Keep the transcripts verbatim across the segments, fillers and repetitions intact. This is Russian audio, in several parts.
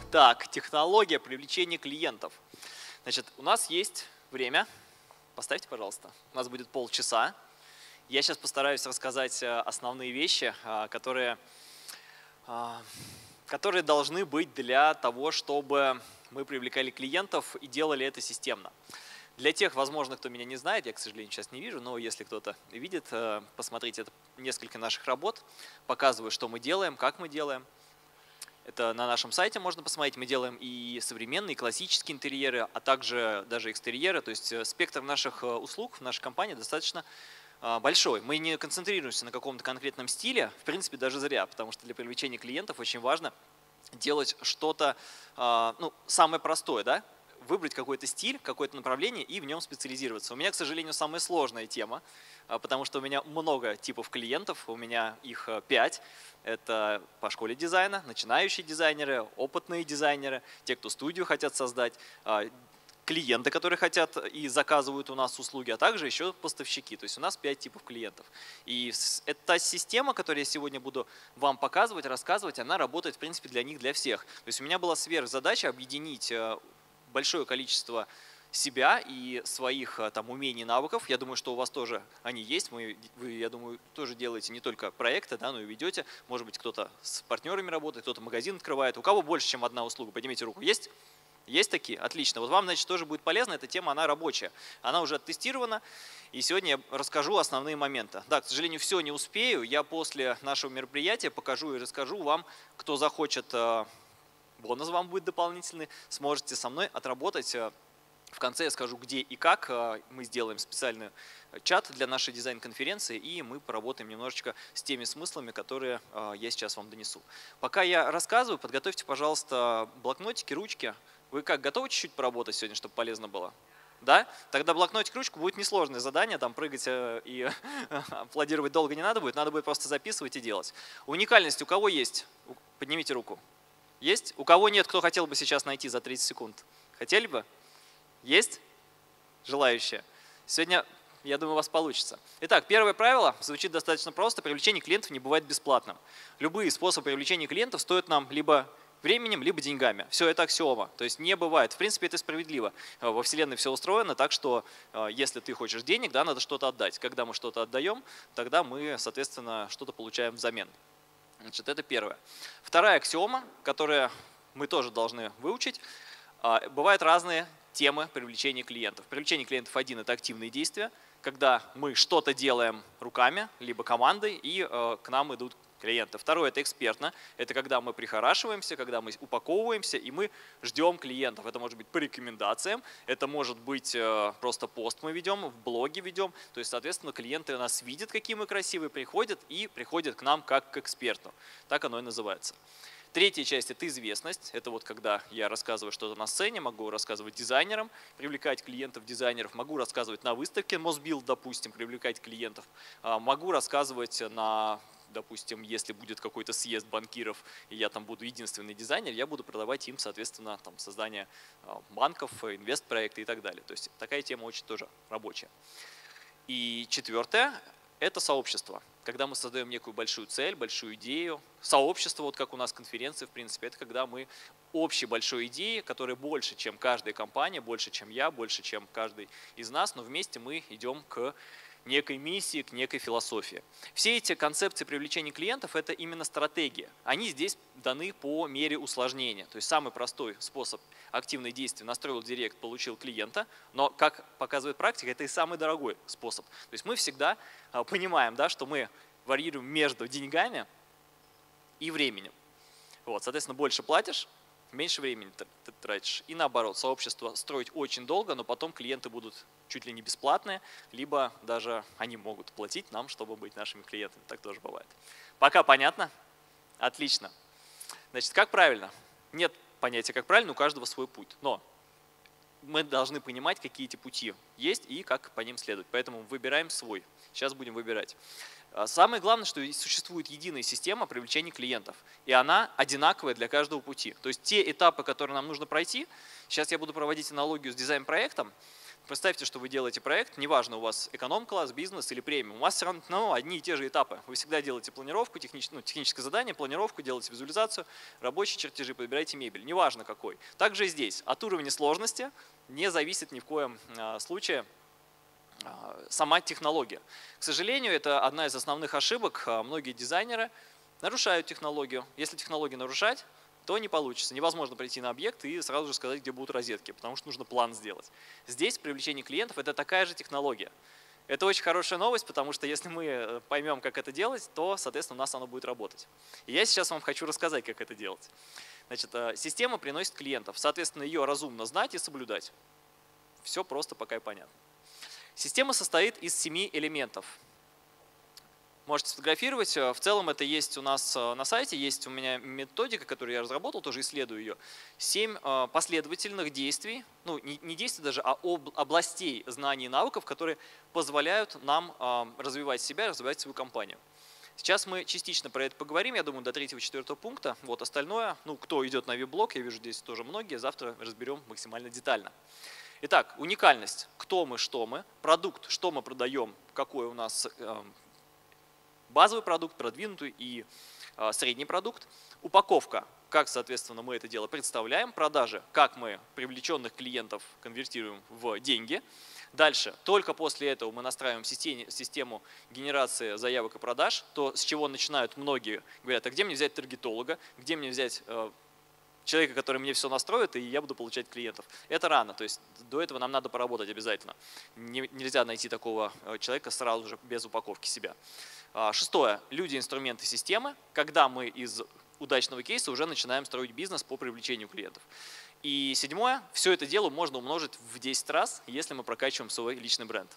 Так, технология привлечения клиентов. Значит, у нас есть время. Поставьте, пожалуйста. У нас будет полчаса. Я сейчас постараюсь рассказать основные вещи, которые, которые должны быть для того, чтобы мы привлекали клиентов и делали это системно. Для тех, возможно, кто меня не знает, я, к сожалению, сейчас не вижу, но если кто-то видит, посмотрите, это несколько наших работ, показываю, что мы делаем, как мы делаем. Это на нашем сайте можно посмотреть. Мы делаем и современные, и классические интерьеры, а также даже экстерьеры. То есть спектр наших услуг в нашей компании достаточно большой. Мы не концентрируемся на каком-то конкретном стиле, в принципе, даже зря, потому что для привлечения клиентов очень важно делать что-то, ну, самое простое, да? Выбрать какой-то стиль, какое-то направление и в нем специализироваться. У меня, к сожалению, самая сложная тема, потому что у меня много типов клиентов, у меня их пять. Это по школе дизайна, начинающие дизайнеры, опытные дизайнеры, те, кто студию хотят создать, клиенты, которые хотят и заказывают у нас услуги, а также еще поставщики. То есть у нас пять типов клиентов. И эта система, которую я сегодня буду вам показывать, рассказывать, она работает, в принципе, для них, для всех. То есть у меня была сверхзадача объединить большое количество себя и своих там умений, навыков. Я думаю, что у вас тоже они есть. Мы, вы, я думаю, тоже делаете не только проекты, да, но и ведете. Может быть, кто-то с партнерами работает, кто-то магазин открывает. У кого больше, чем одна услуга? Поднимите руку. Есть? Есть такие? Отлично. Вот вам, значит, тоже будет полезно. Эта тема, она рабочая. Она уже оттестирована. И сегодня я расскажу основные моменты. Да, к сожалению, все не успею. Я после нашего мероприятия покажу и расскажу вам, кто захочет. Бонус вам будет дополнительный, сможете со мной отработать. В конце я скажу, где и как. Мы сделаем специальный чат для нашей дизайн-конференции, и мы поработаем немножечко с теми смыслами, которые я сейчас вам донесу. Пока я рассказываю, подготовьте, пожалуйста, блокнотики, ручки. Вы как, готовы чуть-чуть поработать сегодня, чтобы полезно было? Да? Тогда блокнотик, ручку будет несложное задание, там прыгать и аплодировать долго не надо будет, надо будет просто записывать и делать. Уникальность у кого есть? Поднимите руку. Есть? У кого нет, кто хотел бы сейчас найти за тридцать секунд? Хотели бы? Есть? Желающие? Сегодня, я думаю, у вас получится. Итак, первое правило звучит достаточно просто. Привлечение клиентов не бывает бесплатным. Любые способы привлечения клиентов стоят нам либо временем, либо деньгами. Все это аксиома. То есть не бывает. В принципе, это справедливо. Во Вселенной все устроено так, что если ты хочешь денег, да, надо что-то отдать. Когда мы что-то отдаем, тогда мы, соответственно, что-то получаем взамен. Значит, это первое. Вторая аксиома, которую мы тоже должны выучить. Бывают разные темы привлечения клиентов. Привлечение клиентов один – это активные действия, когда мы что-то делаем руками, либо командой, и к нам идут клиенты. Второе – это экспертно. Это когда мы прихорашиваемся, когда мы упаковываемся, и мы ждем клиентов. Это может быть по рекомендациям, это может быть просто пост мы ведем, в блоге ведем. То есть, соответственно, клиенты нас видят, какие мы красивые, приходят и приходят к нам как к эксперту. Так оно и называется. Третья часть – это известность. Это вот когда я рассказываю что-то на сцене, могу рассказывать дизайнерам, привлекать клиентов, дизайнеров, могу рассказывать на выставке Мосбилд, допустим, привлекать клиентов, могу рассказывать на… Допустим, если будет какой-то съезд банкиров, и я там буду единственный дизайнер, я буду продавать им, соответственно, там, создание банков, инвестпроекты и так далее. То есть такая тема очень тоже рабочая. И четвертое – это сообщество. Когда мы создаем некую большую цель, большую идею. Сообщество, вот как у нас конференции, в принципе, это когда мы общей большой идеи, которая больше, чем каждая компания, больше, чем я, больше, чем каждый из нас, но вместе мы идем к некой миссии, к некой философии. Все эти концепции привлечения клиентов – это именно стратегия. Они здесь даны по мере усложнения. То есть самый простой способ активных действий – настроил директ, получил клиента, но, как показывает практика, это и самый дорогой способ. То есть мы всегда понимаем, да, что мы варьируем между деньгами и временем. Вот, соответственно, больше платишь, меньше времени ты тратишь. И наоборот, сообщество строить очень долго, но потом клиенты будут чуть ли не бесплатные, либо даже они могут платить нам, чтобы быть нашими клиентами. Так тоже бывает. Пока понятно? Отлично. Значит, как правильно? Нет понятия, как правильно, у каждого свой путь. Но мы должны понимать, какие эти пути есть и как по ним следовать. Поэтому выбираем свой. Сейчас будем выбирать. Самое главное, что существует единая система привлечения клиентов, и она одинаковая для каждого пути. То есть те этапы, которые нам нужно пройти, сейчас я буду проводить аналогию с дизайн-проектом, Представьте, что вы делаете проект, неважно, у вас эконом-класс, бизнес или премиум, у вас все равно одни и те же этапы. Вы всегда делаете планировку, технич, ну, техническое задание, планировку, делаете визуализацию, рабочие чертежи, подбираете мебель, неважно какой. Также и здесь. От уровня сложности не зависит ни в коем а, случае а, сама технология. К сожалению, это одна из основных ошибок. А, многие дизайнеры нарушают технологию. Если технологию нарушать, то не получится. Невозможно прийти на объект и сразу же сказать, где будут розетки, потому что нужно план сделать. Здесь привлечение клиентов – это такая же технология. Это очень хорошая новость, потому что если мы поймем, как это делать, то, соответственно, у нас оно будет работать. И я сейчас вам хочу рассказать, как это делать. Значит, система приносит клиентов, соответственно, ее разумно знать и соблюдать. Все просто пока и понятно. Система состоит из семи элементов. Можете сфотографировать. В целом это есть у нас на сайте, есть у меня методика, которую я разработал, тоже исследую ее. Семь последовательных действий, ну не действий даже, а областей знаний и навыков, которые позволяют нам развивать себя, развивать свою компанию. Сейчас мы частично про это поговорим, я думаю, до третьего-четвертого пункта. Вот остальное, ну кто идет на веб-блог, я вижу здесь тоже многие, завтра разберем максимально детально. Итак, уникальность. Кто мы, что мы, продукт, что мы продаем, какой у нас базовый продукт, продвинутый и э, средний продукт. Упаковка, как, соответственно, мы это дело представляем. Продажи, как мы привлеченных клиентов конвертируем в деньги. Дальше, только после этого мы настраиваем систему, систему генерации заявок и продаж, то, с чего начинают многие. Говорят, а где мне взять таргетолога, где мне взять э, человека, который мне все настроит, и я буду получать клиентов. Это рано, то есть до этого нам надо поработать обязательно. Не, нельзя найти такого человека сразу же без упаковки себя. Шестое. Люди, инструменты, системы. Когда мы из удачного кейса уже начинаем строить бизнес по привлечению клиентов. И седьмое. Все это дело можно умножить в десять раз, если мы прокачиваем свой личный бренд.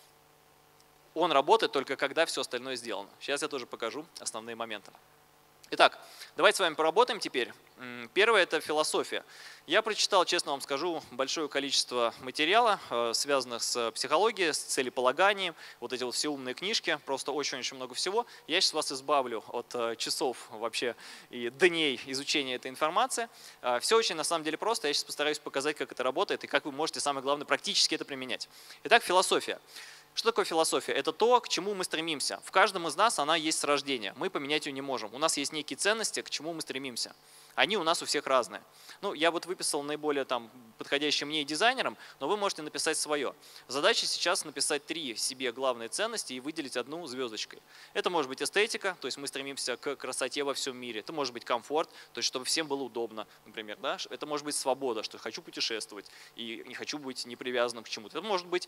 Он работает только когда все остальное сделано. Сейчас я тоже покажу основные моменты. Итак, давайте с вами поработаем теперь. Первое – это философия. Я прочитал, честно вам скажу, большое количество материала, связанных с психологией, с целеполаганием, вот эти вот все умные книжки, просто очень-очень много всего. Я сейчас вас избавлю от часов вообще и дней изучения этой информации. Все очень на самом деле просто, я сейчас постараюсь показать, как это работает и как вы можете, самое главное, практически это применять. Итак, философия. Что такое философия? Это то, к чему мы стремимся. В каждом из нас она есть с рождения. Мы поменять ее не можем. У нас есть некие ценности, к чему мы стремимся. Они у нас у всех разные. Ну, я вот выписал наиболее там, подходящие мне и дизайнерам, но вы можете написать свое. Задача сейчас написать три себе главные ценности и выделить одну звездочкой. Это может быть эстетика, то есть мы стремимся к красоте во всем мире. Это может быть комфорт, то есть чтобы всем было удобно, например. Да? Это может быть свобода, что хочу путешествовать и не хочу быть непривязанным к чему-то. Это может быть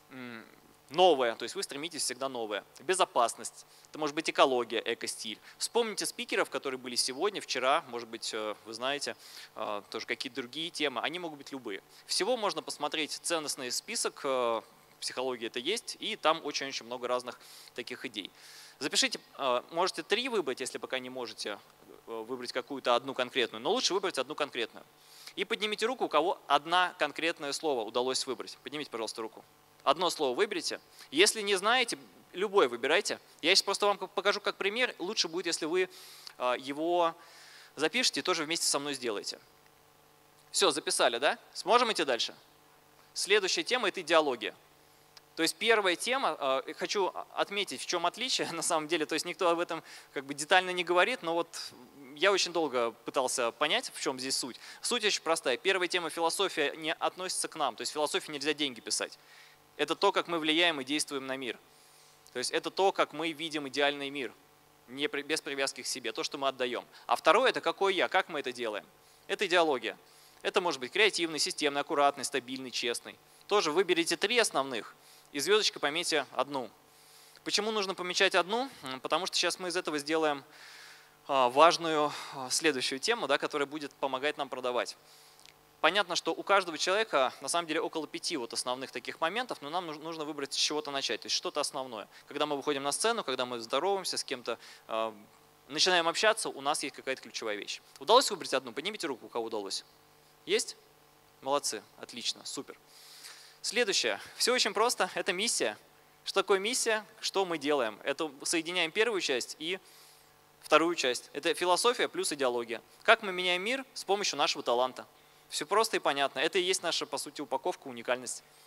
новое, то есть вы стремитесь всегда новое. Безопасность, это может быть экология, эко-стиль. Вспомните спикеров, которые были сегодня, вчера, может быть, вы знаете, тоже какие-то другие темы, они могут быть любые. Всего можно посмотреть ценностный список, психология это есть, и там очень-очень много разных таких идей. Запишите, можете три выбрать, если пока не можете выбрать какую-то одну конкретную, но лучше выбрать одну конкретную. И поднимите руку, у кого одно конкретное слово удалось выбрать. Поднимите, пожалуйста, руку. Одно слово выберите. Если не знаете, любое выбирайте. Я сейчас просто вам покажу как пример. Лучше будет, если вы его запишите и тоже вместе со мной сделаете. Все, записали, да? Сможем идти дальше? Следующая тема – это идеология. То есть первая тема, хочу отметить, в чем отличие на самом деле. То есть никто об этом как бы детально не говорит, но вот я очень долго пытался понять, в чем здесь суть. Суть очень простая. Первая тема – философия не относится к нам. То есть в философии нельзя деньги писать. Это то, как мы влияем и действуем на мир. То есть это то, как мы видим идеальный мир, не, без привязки к себе, то, что мы отдаем. А второе – это какой я, как мы это делаем. Это идеология. Это может быть креативный, системный, аккуратный, стабильный, честный. Тоже выберите три основных и звездочкой пометьте одну. Почему нужно помечать одну? Потому что сейчас мы из этого сделаем важную следующую тему, да, которая будет помогать нам продавать. Понятно, что у каждого человека на самом деле около пяти вот основных таких моментов, но нам нужно выбрать с чего-то начать, то есть что-то основное. Когда мы выходим на сцену, когда мы здороваемся с кем-то, э, начинаем общаться, у нас есть какая-то ключевая вещь. Удалось выбрать одну? Поднимите руку, у кого удалось. Есть? Молодцы, отлично, супер. Следующее. Все очень просто, это миссия. Что такое миссия? Что мы делаем? Это соединяем первую часть и вторую часть. Это философия плюс идеология. Как мы меняем мир с помощью нашего таланта. Все просто и понятно. Это и есть наша, по сути, упаковка, уникальность.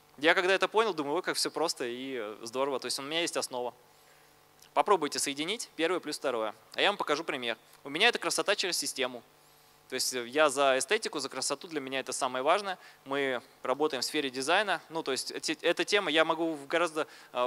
Я когда это понял, думаю, ой, как все просто и здорово. То есть у меня есть основа. Попробуйте соединить первое плюс второе. А я вам покажу пример. У меня это красота через систему. То есть я за эстетику, за красоту, для меня это самое важное. Мы работаем в сфере дизайна. Ну, то есть эта тема, я могу в гораздо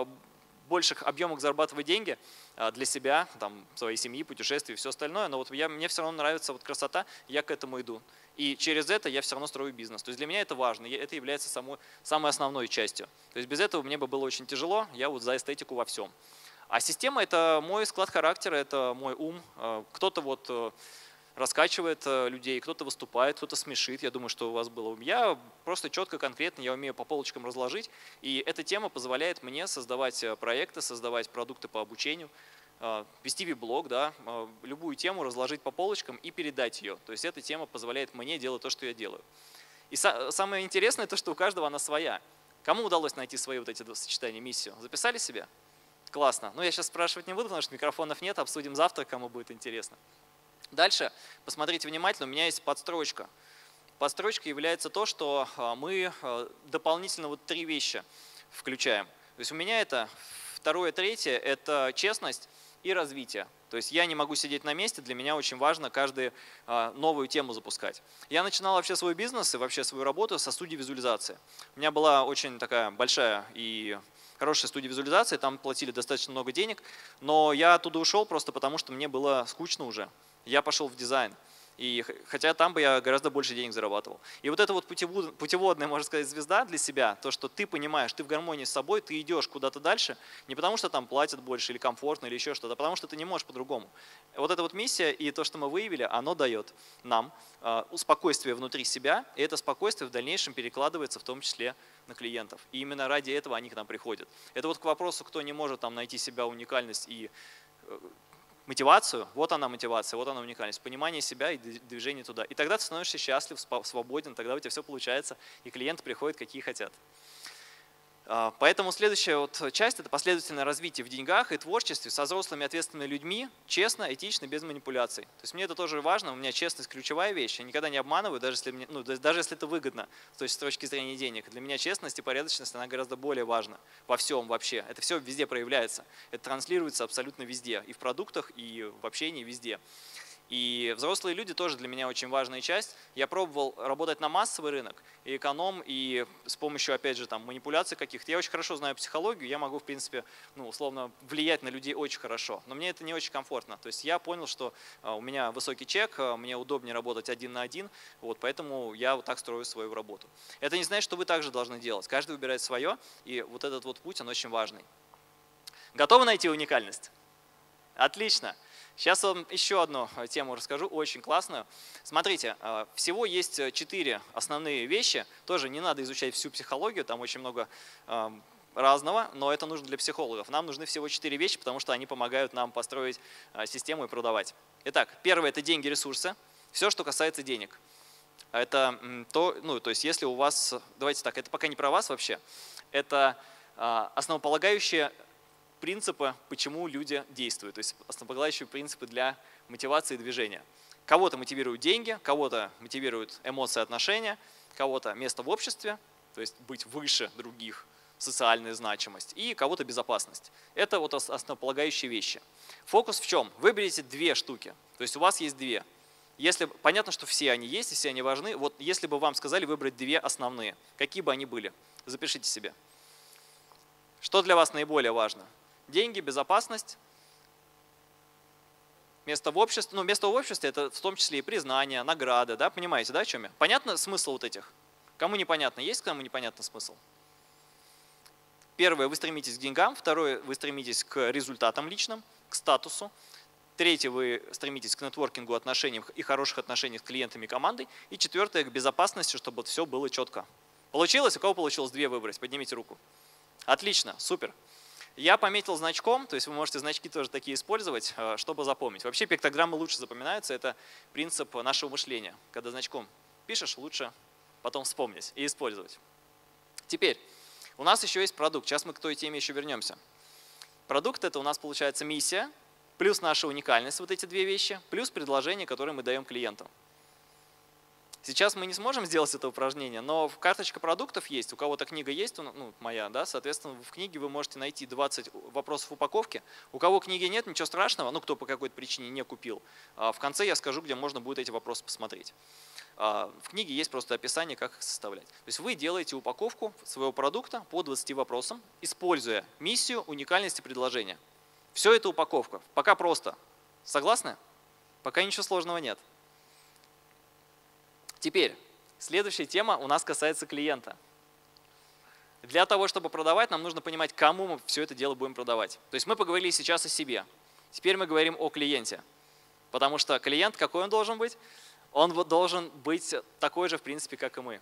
больших объемах зарабатывать деньги для себя, там, своей семьи, путешествий и все остальное. Но вот я, мне все равно нравится вот красота, я к этому иду. И через это я все равно строю бизнес. То есть для меня это важно, это является самой, самой основной частью. То есть без этого мне бы было очень тяжело, я вот за эстетику во всем. А система – это мой склад характера, это мой ум. Кто-то вот раскачивает людей, кто-то выступает, кто-то смешит. Я думаю, что у вас было. Я просто четко, конкретно, я умею по полочкам разложить. И эта тема позволяет мне создавать проекты, создавать продукты по обучению, вести веб-блог, да, любую тему разложить по полочкам и передать ее. То есть эта тема позволяет мне делать то, что я делаю. И самое интересное, то, что у каждого она своя. Кому удалось найти свои вот эти два сочетания, миссию? Записали себе? Классно. Но я сейчас спрашивать не буду, потому что микрофонов нет, обсудим завтра, кому будет интересно. Дальше, посмотрите внимательно, у меня есть подстрочка. Подстрочка является то, что мы дополнительно вот три вещи включаем. То есть у меня это второе, третье – это честность и развитие. То есть я не могу сидеть на месте, для меня очень важно каждую новую тему запускать. Я начинал вообще свой бизнес и вообще свою работу со студии визуализации. У меня была очень такая большая и хорошая студия визуализации, там платили достаточно много денег, но я оттуда ушел просто потому, что мне было скучно уже. Я пошел в дизайн. И хотя там бы я гораздо больше денег зарабатывал. И вот это вот путеводная, можно сказать, звезда для себя, то, что ты понимаешь, ты в гармонии с собой, ты идешь куда-то дальше, не потому что там платят больше или комфортно, или еще что-то, а потому что ты не можешь по-другому. Вот эта вот миссия и то, что мы выявили, оно дает нам спокойствие внутри себя, и это спокойствие в дальнейшем перекладывается в том числе на клиентов. И именно ради этого они к нам приходят. Это вот к вопросу, кто не может там найти себя, уникальность и мотивацию, вот она мотивация, вот она уникальность, понимание себя и движение туда. И тогда ты становишься счастлив, свободен, тогда у тебя все получается, и клиенты приходят, какие хотят. Поэтому следующая вот часть – это последовательное развитие в деньгах и творчестве со взрослыми ответственными людьми, честно, этично, без манипуляций. То есть мне это тоже важно, у меня честность – ключевая вещь, я никогда не обманываю, даже если, мне, ну, даже если это выгодно то есть с точки зрения денег. Для меня честность и порядочность, она гораздо более важна во всем вообще. Это все везде проявляется, это транслируется абсолютно везде, и в продуктах, и в общении, везде. И взрослые люди тоже для меня очень важная часть. Я пробовал работать на массовый рынок, и эконом, и с помощью, опять же, там, манипуляций каких-то. Я очень хорошо знаю психологию, я могу, в принципе, ну, условно, влиять на людей очень хорошо. Но мне это не очень комфортно. То есть я понял, что у меня высокий чек, мне удобнее работать один на один, вот, поэтому я вот так строю свою работу. Это не значит, что вы также должны делать. Каждый выбирает свое, и вот этот вот путь, он очень важный. Готовы найти уникальность? Отлично. Сейчас вам еще одну тему расскажу, очень классную. Смотрите, всего есть четыре основные вещи. Тоже не надо изучать всю психологию, там очень много разного, но это нужно для психологов. Нам нужны всего четыре вещи, потому что они помогают нам построить систему и продавать. Итак, первое – это деньги, ресурсы. Все, что касается денег. Это то, ну, то есть если у вас, давайте так, это пока не про вас вообще, это основополагающие принципы, почему люди действуют, то есть основополагающие принципы для мотивации и движения. Кого-то мотивируют деньги, кого-то мотивируют эмоции, отношения, кого-то место в обществе, то есть быть выше других, социальная значимость, и кого-то безопасность. Это вот основополагающие вещи. Фокус в чем? Выберите две штуки, то есть у вас есть две. Если, понятно, что все они есть, и все они важны, вот если бы вам сказали выбрать две основные, какие бы они были, запишите себе. Что для вас наиболее важно? Деньги, безопасность, место в обществе. Ну, место в обществе – это в том числе и признание, награды. Да? Понимаете, да, о чем я? Понятно смысл вот этих? Кому непонятно? Есть кому непонятно смысл? Первое – вы стремитесь к деньгам. Второе – вы стремитесь к результатам личным, к статусу. Третье – вы стремитесь к нетворкингу, отношениям и хороших отношениях с клиентами и командой. И четвертое – к безопасности, чтобы все было четко. Получилось? У кого получилось две выбрать? Поднимите руку. Отлично, супер. Я пометил значком, то есть вы можете значки тоже такие использовать, чтобы запомнить. Вообще пиктограммы лучше запоминаются, это принцип нашего мышления. Когда значком пишешь, лучше потом вспомнить и использовать. Теперь, у нас еще есть продукт, сейчас мы к той теме еще вернемся. Продукт – это у нас получается миссия, плюс наша уникальность, вот эти две вещи, плюс предложение, которое мы даем клиентам. Сейчас мы не сможем сделать это упражнение, но карточка продуктов есть, у кого-то книга есть, ну, моя, да, соответственно, в книге вы можете найти двадцать вопросов упаковки. У кого книги нет, ничего страшного, ну, кто по какой-то причине не купил. В конце я скажу, где можно будет эти вопросы посмотреть. В книге есть просто описание, как их составлять. То есть вы делаете упаковку своего продукта по двадцати вопросам, используя миссию уникальности предложения. Все это упаковка. Пока просто. Согласны? Пока ничего сложного нет. Теперь, следующая тема у нас касается клиента. Для того, чтобы продавать, нам нужно понимать, кому мы все это дело будем продавать. То есть мы поговорили сейчас о себе. Теперь мы говорим о клиенте. Потому что клиент, какой он должен быть? Он должен быть такой же, в принципе, как и мы.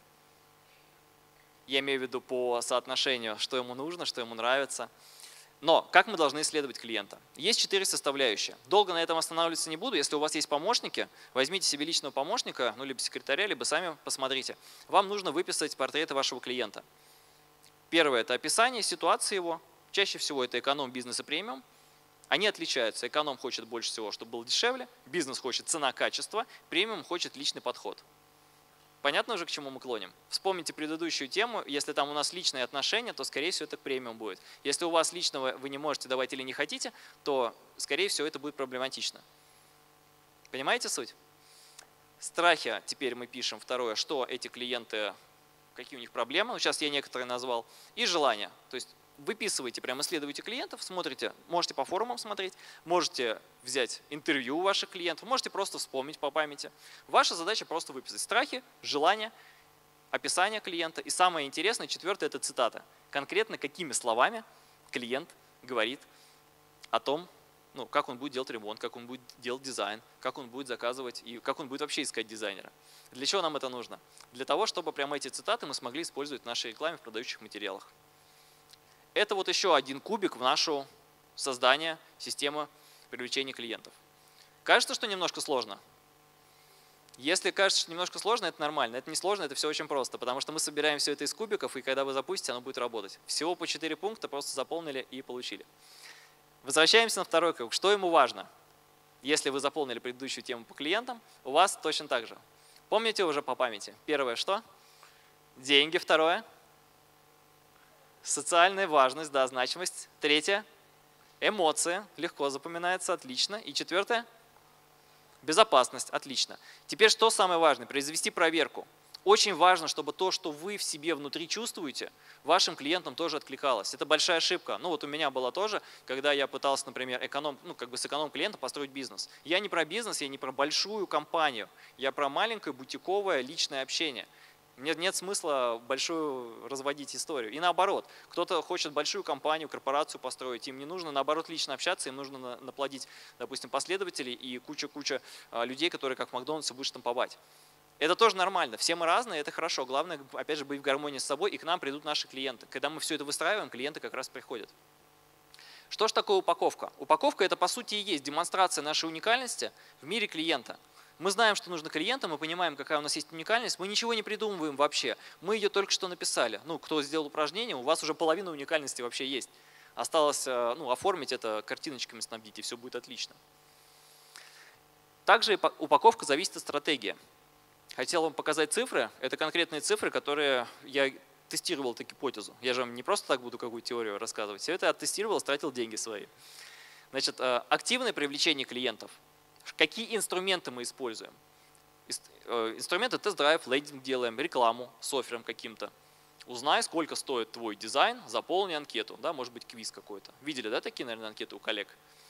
Я имею в виду по соотношению, что ему нужно, что ему нравится. Но как мы должны исследовать клиента? Есть четыре составляющие. Долго на этом останавливаться не буду. Если у вас есть помощники, возьмите себе личного помощника, ну либо секретаря, либо сами посмотрите. Вам нужно выписать портреты вашего клиента. Первое – это описание ситуации его. Чаще всего это эконом, бизнес и премиум. Они отличаются. Эконом хочет больше всего, чтобы было дешевле. Бизнес хочет цена-качество. Премиум хочет личный подход. Понятно уже, к чему мы клоним? Вспомните предыдущую тему. Если там у нас личные отношения, то, скорее всего, это премиум будет. Если у вас личного вы не можете давать или не хотите, то, скорее всего, это будет проблематично. Понимаете суть? Страхи теперь мы пишем. Второе, что эти клиенты, какие у них проблемы. Ну, сейчас я некоторые назвал. И желания. То есть выписываете, прям исследуете клиентов, смотрите, можете по форумам смотреть, можете взять интервью у ваших клиентов, можете просто вспомнить по памяти. Ваша задача просто выписать страхи, желания, описание клиента. И самое интересное, четвертое, это цитата. Конкретно какими словами клиент говорит о том, ну, как он будет делать ремонт, как он будет делать дизайн, как он будет заказывать и как он будет вообще искать дизайнера. Для чего нам это нужно? Для того, чтобы прямо эти цитаты мы смогли использовать в нашей рекламе, в продающих материалах. Это вот еще один кубик в нашу создание системы привлечения клиентов. Кажется, что немножко сложно? Если кажется, что немножко сложно, это нормально. Это не сложно, это все очень просто, потому что мы собираем все это из кубиков, и когда вы запустите, оно будет работать. Всего по четыре пункта просто заполнили и получили. Возвращаемся на второй круг. Что ему важно? Если вы заполнили предыдущую тему по клиентам, у вас точно так же. Помните уже по памяти? Первое что? Деньги. Второе? Социальная важность, да, значимость. Третье – эмоции, легко запоминается, отлично. И четвертое – безопасность, отлично. Теперь что самое важное? Произвести проверку. Очень важно, чтобы то, что вы в себе внутри чувствуете, вашим клиентам тоже откликалось. Это большая ошибка. Ну вот у меня была тоже, когда я пытался, например, эконом, ну, как бы с эконом-клиента построить бизнес. Я не про бизнес, я не про большую компанию, я про маленькое бутиковое личное общение. Нет, нет смысла большую разводить историю. И наоборот, кто-то хочет большую компанию, корпорацию построить, им не нужно, наоборот, лично общаться, им нужно наплодить, допустим, последователей и куча-куча людей, которые как в Макдональдсе будут штамповать. Это тоже нормально, все мы разные, это хорошо. Главное, опять же, быть в гармонии с собой, и к нам придут наши клиенты. Когда мы все это выстраиваем, клиенты как раз приходят. Что же такое упаковка? Упаковка – это, по сути, и есть демонстрация нашей уникальности в мире клиента. Мы знаем, что нужно клиентам, мы понимаем, какая у нас есть уникальность, мы ничего не придумываем вообще. Мы ее только что написали. Ну, кто сделал упражнение, у вас уже половина уникальности вообще есть. Осталось ну, оформить это, картиночками снабдить, и все будет отлично. Также упаковка зависит от стратегии. Хотел вам показать цифры. Это конкретные цифры, которые я тестировал эту гипотезу. Я же вам не просто так буду какую-то теорию рассказывать. Все это я оттестировал, тратил деньги свои. Значит, активное привлечение клиентов. Какие инструменты мы используем? Инструменты тест-драйв, лендинг делаем, рекламу с оффером каким-то. Узнай, сколько стоит твой дизайн, заполни анкету. Да, может быть, квиз какой-то. Видели, да, такие, наверное, анкеты у коллег?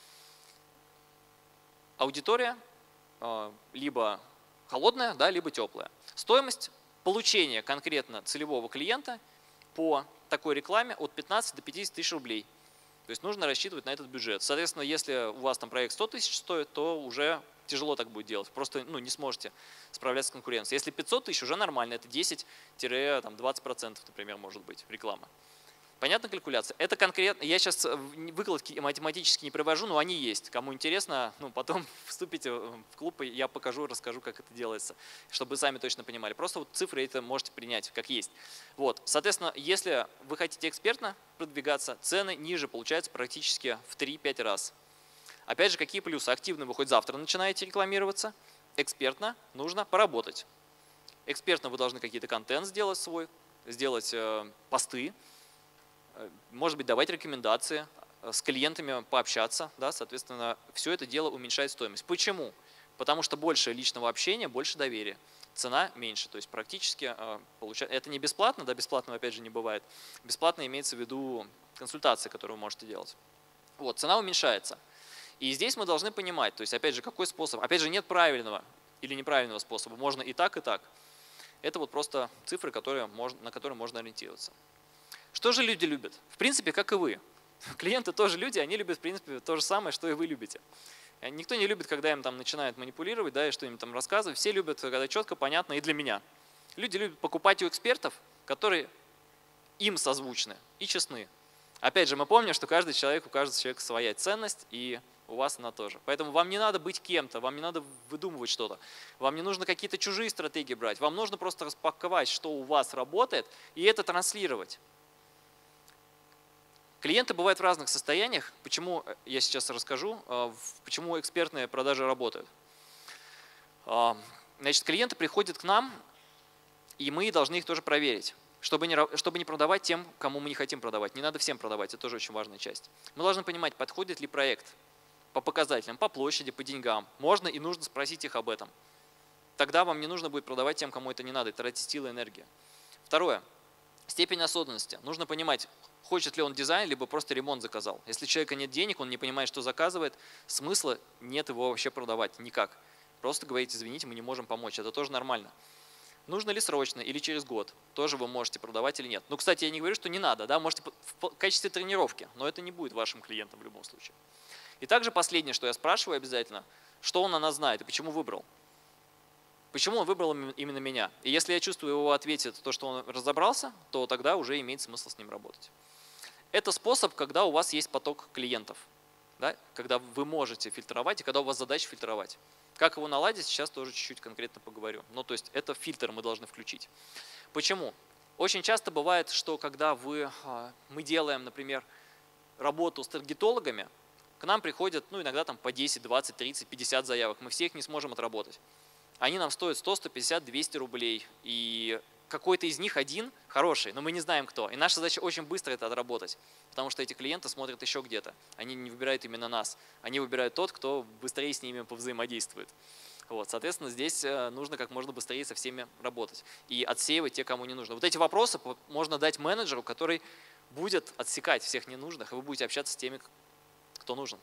Аудитория либо холодная, да, либо теплая. Стоимость получения конкретно целевого клиента по такой рекламе от пятнадцати до пятидесяти тысяч рублей. То есть нужно рассчитывать на этот бюджет. Соответственно, если у вас там проект сто тысяч стоит, то уже тяжело так будет делать. Просто ну, не сможете справляться с конкуренцией. Если пятьсот тысяч, уже нормально. Это десять-двадцать процентов, например, может быть реклама. Понятна калькуляция? Это конкретно. Я сейчас выкладки математически не привожу, но они есть. Кому интересно, ну, потом вступите в клуб, и я покажу, расскажу, как это делается, чтобы вы сами точно понимали. Просто вот цифры это можете принять, как есть. Вот. Соответственно, если вы хотите экспертно продвигаться, цены ниже получаются практически в три-пять раз. Опять же, какие плюсы? Активно вы хоть завтра начинаете рекламироваться, экспертно нужно поработать. Экспертно вы должны какие-то контент сделать свой, сделать э, посты, э, может быть, давать рекомендации, э, с клиентами пообщаться. Да, соответственно, все это дело уменьшает стоимость. Почему? Потому что больше личного общения, больше доверия. Цена меньше, то есть практически э, получается. Это не бесплатно, да, бесплатного опять же не бывает. Бесплатно имеется в виду консультации, которые вы можете делать. Вот, цена уменьшается. И здесь мы должны понимать, то есть опять же, какой способ. Опять же, нет правильного или неправильного способа, можно и так, и так. Это вот просто цифры, которые можно, на которые можно ориентироваться. Что же люди любят? В принципе, как и вы. Клиенты тоже люди, они любят, в принципе, то же самое, что и вы любите. Никто не любит, когда им там начинают манипулировать, да, и что им там рассказывать. Все любят, когда четко, понятно, и для меня. Люди любят покупать у экспертов, которые им созвучны и честны. Опять же, мы помним, что каждый человек, у каждого человека своя ценность, и у вас она тоже. Поэтому вам не надо быть кем-то, вам не надо выдумывать что-то. Вам не нужно какие-то чужие стратегии брать. Вам нужно просто распаковать, что у вас работает, и это транслировать. Клиенты бывают в разных состояниях. Почему, я сейчас расскажу, почему экспертные продажи работают. Значит, клиенты приходят к нам, и мы должны их тоже проверить, чтобы не, чтобы не продавать тем, кому мы не хотим продавать. Не надо всем продавать, это тоже очень важная часть. Мы должны понимать, подходит ли проект по показателям, по площади, по деньгам. Можно и нужно спросить их об этом. Тогда вам не нужно будет продавать тем, кому это не надо, и тратить силы и энергию. Второе. Степень осознанности. Нужно понимать, хочет ли он дизайн, либо просто ремонт заказал. Если у человека нет денег, он не понимает, что заказывает, смысла нет его вообще продавать никак. Просто говорить, извините, мы не можем помочь. Это тоже нормально. Нужно ли срочно или через год, тоже вы можете продавать или нет. Ну, кстати, я не говорю, что не надо, да, можете в качестве тренировки, но это не будет вашим клиентом в любом случае. И также последнее, что я спрашиваю обязательно, что он о нас знает и почему выбрал. Почему он выбрал именно меня? И если я чувствую, его ответит то, что он разобрался, то тогда уже имеет смысл с ним работать. Это способ, когда у вас есть поток клиентов, да, когда вы можете фильтровать и когда у вас задача фильтровать. Как его наладить, сейчас тоже чуть-чуть конкретно поговорю. Ну, то есть это фильтр мы должны включить. Почему? Очень часто бывает, что когда вы, мы делаем, например, работу с таргетологами, к нам приходят, ну, иногда там по десять, двадцать, тридцать, пятьдесят заявок. Мы все их не сможем отработать. Они нам стоят сто, сто пятьдесят, двести рублей. И какой-то из них один хороший, но мы не знаем кто. И наша задача очень быстро это отработать, потому что эти клиенты смотрят еще где-то. Они не выбирают именно нас. Они выбирают тот, кто быстрее с ними повзаимодействует. Вот, соответственно, здесь нужно как можно быстрее со всеми работать и отсеивать те, кому не нужно. Вот эти вопросы можно дать менеджеру, который будет отсекать всех ненужных, и вы будете общаться с теми, кто нужен.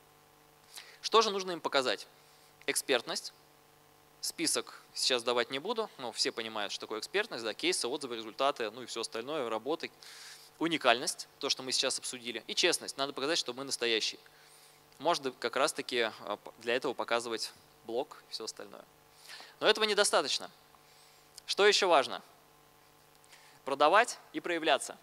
Что же нужно им показать? Экспертность. Список сейчас давать не буду, но все понимают, что такое экспертность, да, кейсы, отзывы, результаты, ну и все остальное, работы. Уникальность, то, что мы сейчас обсудили. И честность, надо показать, что мы настоящие. Можно как раз-таки для этого показывать блог и все остальное. Но этого недостаточно. Что еще важно? Продавать и проявляться.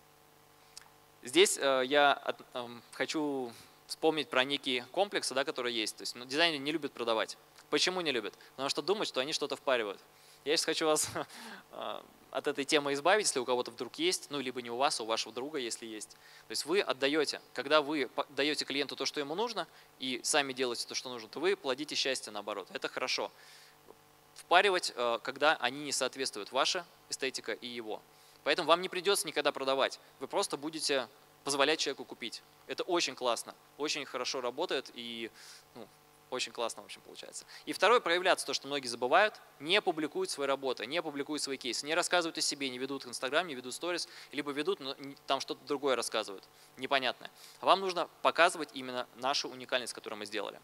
Здесь я хочу вспомнить про некие комплексы, да, которые есть. То есть ну, дизайнеры не любят продавать. Почему не любят? Потому что думают, что они что-то впаривают. Я сейчас хочу вас от этой темы избавить, если у кого-то вдруг есть, ну либо не у вас, а у вашего друга, если есть. То есть вы отдаете, когда вы даете клиенту то, что ему нужно, и сами делаете то, что нужно, то вы плодите счастье наоборот. Это хорошо. Впаривать, когда они не соответствуют, ваша эстетика и его. Поэтому вам не придется никогда продавать. Вы просто будете позволять человеку купить. Это очень классно, очень хорошо работает и ну, очень классно, в общем, получается. И второе, проявляться, то, что многие забывают, не публикуют свои работы, не публикуют свои кейсы, не рассказывают о себе, не ведут Инстаграм, не ведут сторис, либо ведут, но там что-то другое рассказывают, непонятное. А вам нужно показывать именно нашу уникальность, которую мы сделали.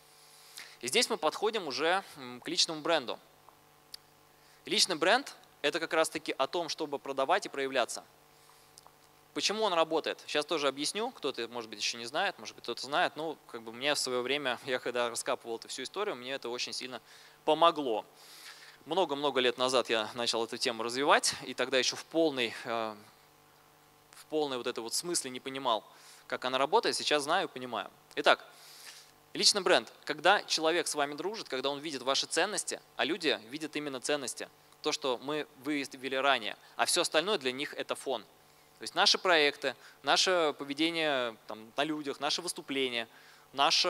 И здесь мы подходим уже к личному бренду. Личный бренд – это как раз-таки о том, чтобы продавать и проявляться. Почему он работает? Сейчас тоже объясню, кто-то, может быть, еще не знает, может быть, кто-то знает. Ну, как бы мне в свое время, я когда раскапывал эту всю историю, мне это очень сильно помогло. Много-много лет назад я начал эту тему развивать, и тогда еще в полной, в полной вот этой вот смысле не понимал, как она работает. Сейчас знаю и понимаю. Итак, личный бренд. Когда человек с вами дружит, когда он видит ваши ценности, а люди видят именно ценности, то, что мы выявили ранее, а все остальное для них это фон. То есть наши проекты, наше поведение там, на людях, наши выступления, наше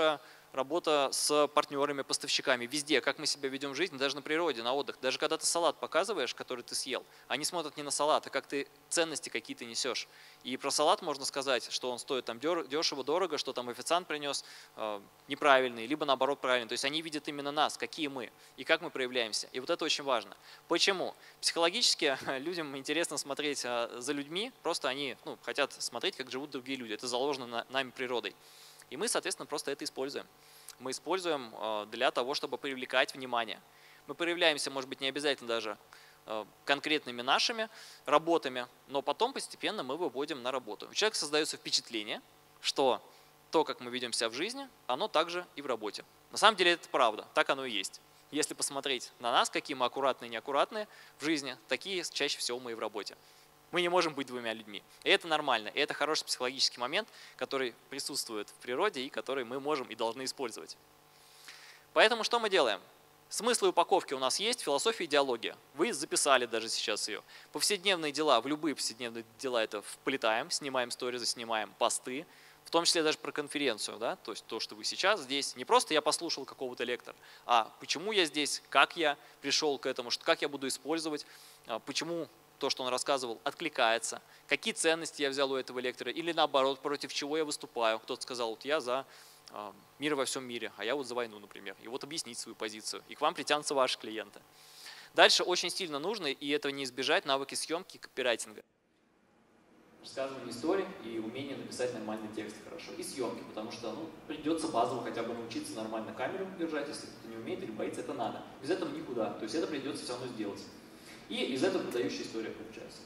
работа с партнерами, поставщиками, везде, как мы себя ведем в жизни, даже на природе, на отдых. Даже когда ты салат показываешь, который ты съел, они смотрят не на салат, а как ты ценности какие-то несешь. И про салат можно сказать, что он стоит там дешево, дорого, что там официант принес э, неправильный, либо наоборот правильный. То есть они видят именно нас, какие мы и как мы проявляемся. И вот это очень важно. Почему? Психологически людям интересно смотреть за людьми, просто они ну, хотят смотреть, как живут другие люди. Это заложено на, нами природой. И мы, соответственно, просто это используем. Мы используем для того, чтобы привлекать внимание. Мы проявляемся, может быть, не обязательно даже конкретными нашими работами, но потом постепенно мы выводим на работу. У человека создается впечатление, что то, как мы ведем себя в жизни, оно также и в работе. На самом деле это правда, так оно и есть. Если посмотреть на нас, какие мы аккуратные и неаккуратные в жизни, такие чаще всего мы и в работе. Мы не можем быть двумя людьми. И это нормально. И это хороший психологический момент, который присутствует в природе и который мы можем и должны использовать. Поэтому что мы делаем? Смыслы упаковки у нас есть, философия, идеология. Вы записали даже сейчас ее. Повседневные дела, в любые повседневные дела это вплетаем, снимаем сторизы, снимаем посты, в том числе даже про конференцию. Да? То есть то, что вы сейчас здесь. Не просто я послушал какого-то лектора, а почему я здесь, как я пришел к этому, как я буду использовать, почему то, что он рассказывал, откликается, какие ценности я взял у этого лектора, или наоборот, против чего я выступаю. Кто-то сказал, вот я за э, мир во всем мире, а я вот за войну, например. И вот объяснить свою позицию. И к вам притянутся ваши клиенты. Дальше очень сильно нужно, и этого не избежать, навыки съемки и копирайтинга. Рассказывание истории и умение написать нормальный текст хорошо. И съемки, потому что ну, придется базово хотя бы научиться нормально камеру держать, если кто-то не умеет или боится, это надо. Без этого никуда. То есть это придется все равно сделать. И из этого продающая история получается.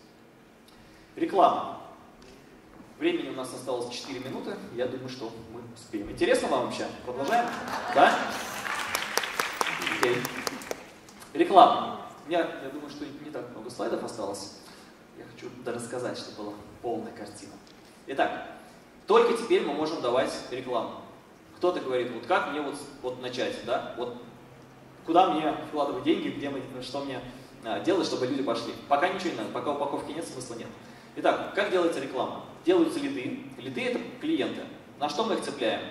Реклама. Времени у нас осталось четыре минуты. Я думаю, что мы успеем. Интересно вам вообще? Продолжаем? Да? Окей. Реклама. Я, я думаю, что не так много слайдов осталось. Я хочу рассказать, чтобы была полная картина. Итак, только теперь мы можем давать рекламу. Кто-то говорит, вот как мне вот, вот начать, да? Вот куда мне вкладывать деньги, где мы, что мне делать, чтобы люди пошли. Пока ничего не надо, пока упаковки нет, смысла нет. Итак, как делается реклама? Делаются лиды. Лиды – это клиенты. На что мы их цепляем?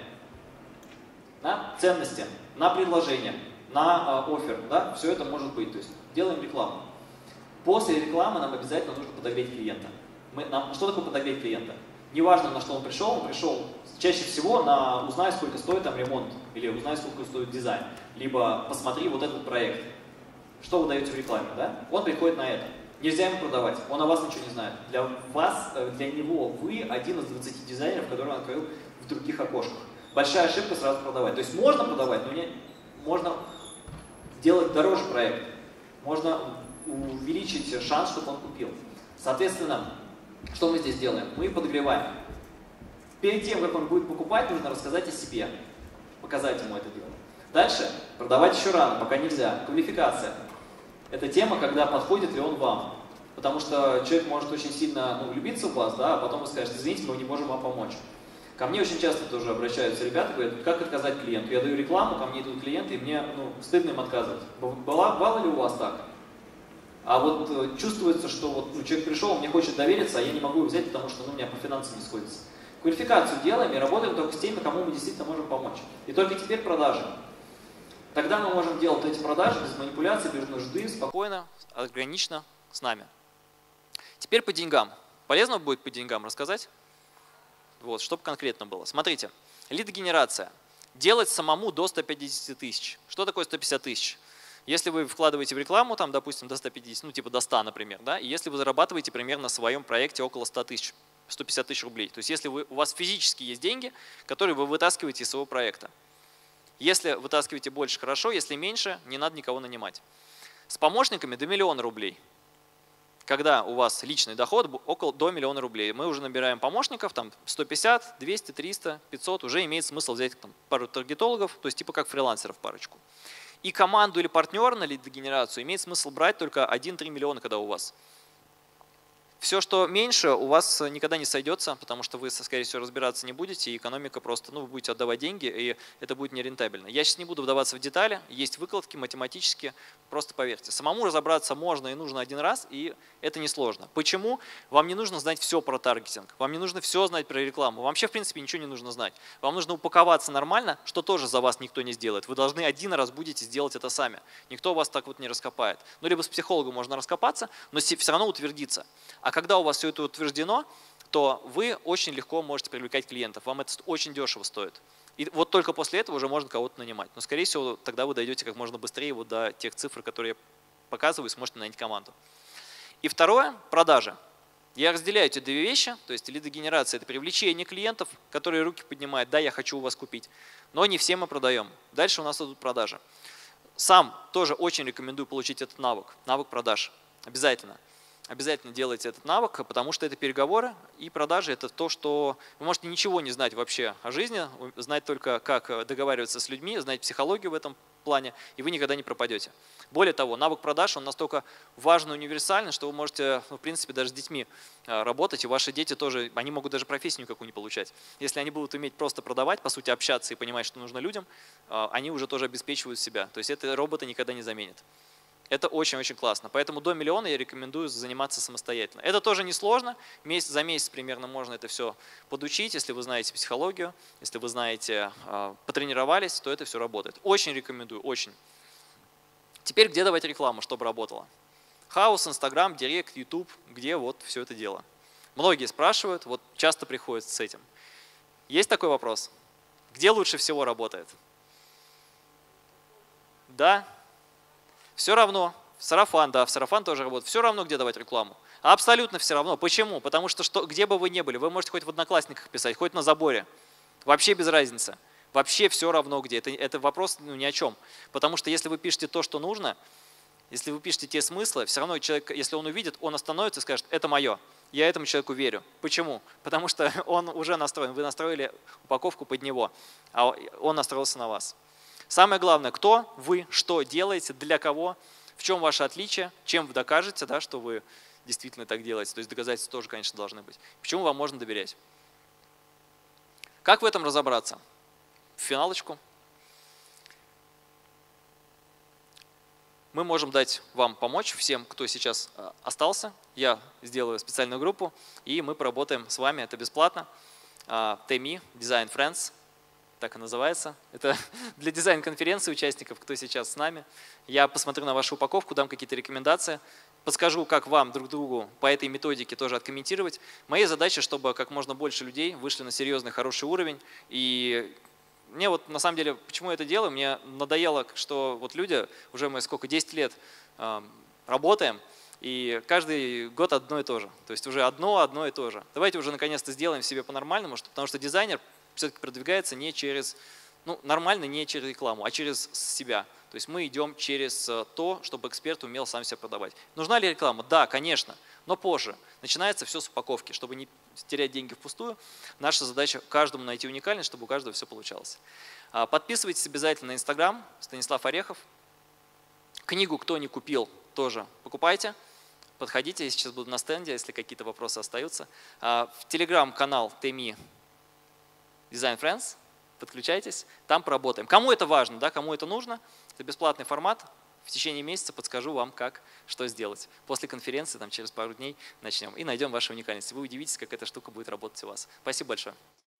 На ценности, на предложение, на э, оффер. Да? Все это может быть. То есть делаем рекламу. После рекламы нам обязательно нужно подогреть клиента. Мы, нам, что такое подогреть клиента? Неважно, на что он пришел, он пришел чаще всего на узнай, сколько стоит там ремонт, или узнай, сколько стоит дизайн, либо посмотри вот этот проект. Что вы даете в рекламе, да? Он приходит на это. Нельзя ему продавать, он о вас ничего не знает. Для вас, для него вы один из двадцати дизайнеров, который он открыл в других окошках. Большая ошибка сразу продавать. То есть можно продавать, но не, можно делать дороже проект. Можно увеличить шанс, чтобы он купил. Соответственно, что мы здесь делаем? Мы подогреваем. Перед тем, как он будет покупать, нужно рассказать о себе. Показать ему это дело. Дальше продавать еще рано, пока нельзя. Квалификация. Это тема, когда подходит ли он вам. Потому что человек может очень сильно ну, влюбиться в вас, да, а потом вы скажете, извините, мы не можем вам помочь. Ко мне очень часто тоже обращаются ребята, говорят, как отказать клиенту? Я даю рекламу, ко мне идут клиенты, и мне ну, стыдно им отказывать. Была, бывало ли у вас так? А вот э, чувствуется, что вот, ну, человек пришел, мне хочет довериться, а я не могу его взять, потому что ну, у меня по финансам не сходится. Квалификацию делаем и работаем только с теми, кому мы действительно можем помочь. И только теперь продажи. Тогда мы можем делать эти продажи без манипуляций, без нужды, спокойно, органично с нами. Теперь по деньгам. Полезно будет по деньгам рассказать? Вот, чтобы конкретно было. Смотрите, лидогенерация. Делать самому до ста пятидесяти тысяч. Что такое сто пятьдесят тысяч? Если вы вкладываете в рекламу, там, допустим, до ста пятидесяти, ну типа до ста, например, да, и если вы зарабатываете примерно на своем проекте около ста тысяч, сто пятьдесят тысяч рублей, то есть если вы, у вас физически есть деньги, которые вы вытаскиваете из своего проекта. Если вытаскиваете больше, хорошо, если меньше, не надо никого нанимать. С помощниками до миллиона рублей. Когда у вас личный доход около до миллиона рублей, мы уже набираем помощников, там сто пятьдесят, двести, триста, пятьсот, уже имеет смысл взять там, пару таргетологов, то есть типа как фрилансеров парочку. И команду или партнера на лидогенерацию имеет смысл брать только один-три миллиона, когда у вас. Все, что меньше, у вас никогда не сойдется, потому что вы, скорее всего, разбираться не будете, и экономика просто, ну, вы будете отдавать деньги, и это будет нерентабельно. Я сейчас не буду вдаваться в детали, есть выкладки математические, просто поверьте. Самому разобраться можно и нужно один раз, и это несложно. Почему? Вам не нужно знать все про таргетинг, вам не нужно все знать про рекламу, вам вообще, в принципе, ничего не нужно знать. Вам нужно упаковаться нормально, что тоже за вас никто не сделает. Вы должны один раз будете сделать это сами. Никто вас так вот не раскопает. Ну, либо с психологом можно раскопаться, но все равно утвердиться. А когда у вас все это утверждено, то вы очень легко можете привлекать клиентов. Вам это очень дешево стоит. И вот только после этого уже можно кого-то нанимать. Но, скорее всего, тогда вы дойдете как можно быстрее вот до тех цифр, которые я показываю, и сможете нанять команду. И второе – продажи. Я разделяю эти две вещи, то есть лидогенерация – это привлечение клиентов, которые руки поднимают, да, я хочу у вас купить, но не все мы продаем. Дальше у нас идут продажи. Сам тоже очень рекомендую получить этот навык, навык продаж, обязательно. Обязательно делайте этот навык, потому что это переговоры и продажи – это то, что вы можете ничего не знать вообще о жизни, знать только, как договариваться с людьми, знать психологию в этом плане, и вы никогда не пропадете. Более того, навык продаж, он настолько важный и универсальный, что вы можете, ну, в принципе, даже с детьми работать, и ваши дети тоже, они могут даже профессию никакую не получать. Если они будут уметь просто продавать, по сути, общаться и понимать, что нужно людям, они уже тоже обеспечивают себя. То есть это роботы никогда не заменит. Это очень-очень классно. Поэтому до миллиона я рекомендую заниматься самостоятельно. Это тоже несложно. Месяц, за месяц примерно можно это все подучить. Если вы знаете психологию, если вы знаете, потренировались, то это все работает. Очень рекомендую, очень. Теперь где давать рекламу, чтобы работало? Хаус, Инстаграм, Директ, Ютуб, где вот все это дело. Многие спрашивают, вот часто приходят с этим. Есть такой вопрос? Где лучше всего работает? Да? Все равно, в сарафан, да, в сарафан тоже работает, все равно, где давать рекламу. Абсолютно все равно. Почему? Потому что, что где бы вы ни были, вы можете хоть в Одноклассниках писать, хоть на заборе. Вообще без разницы. Вообще все равно где. Это, это вопрос, ну, ни о чем. Потому что если вы пишете то, что нужно, если вы пишете те смыслы, все равно человек, если он увидит, он остановится и скажет, это мое. Я этому человеку верю. Почему? Потому что он уже настроен. Вы настроили упаковку под него, а он настроился на вас. Самое главное, кто вы, что делаете, для кого, в чем ваше отличие, чем вы докажете, да, что вы действительно так делаете. То есть доказательства тоже, конечно, должны быть. Почему вам можно доверять. Как в этом разобраться? В финалочку. Мы можем дать вам помочь, всем, кто сейчас остался. Я сделаю специальную группу, и мы поработаем с вами, это бесплатно. ти эм и, Design Friends. Так и называется. Это для дизайн-конференции участников, кто сейчас с нами. Я посмотрю на вашу упаковку, дам какие-то рекомендации, подскажу, как вам друг другу по этой методике тоже откомментировать. Моя задача, чтобы как можно больше людей вышли на серьезный, хороший уровень. И мне вот на самом деле, почему я это делаю, мне надоело, что вот люди, уже мы сколько, десять лет э, работаем, и каждый год одно и то же. То есть уже одно, одно и то же. Давайте уже наконец-то сделаем себе по-нормальному, потому что дизайнер все-таки продвигается не через, ну, нормально не через рекламу, а через себя. То есть мы идем через то, чтобы эксперт умел сам себя продавать. Нужна ли реклама? Да, конечно, но позже. Начинается все с упаковки. Чтобы не терять деньги впустую, наша задача каждому найти уникальность, чтобы у каждого все получалось. Подписывайтесь обязательно на Инстаграм, Станислав Орехов. Книгу «Кто не купил» тоже покупайте. Подходите, я сейчас буду на стенде, если какие-то вопросы остаются. В Телеграм-канал ти эм и Design Friends, подключайтесь, там поработаем. Кому это важно, да, кому это нужно, это бесплатный формат. В течение месяца подскажу вам, как, что сделать. После конференции, там, через пару дней начнем и найдем ваши уникальности. Вы удивитесь, как эта штука будет работать у вас. Спасибо большое.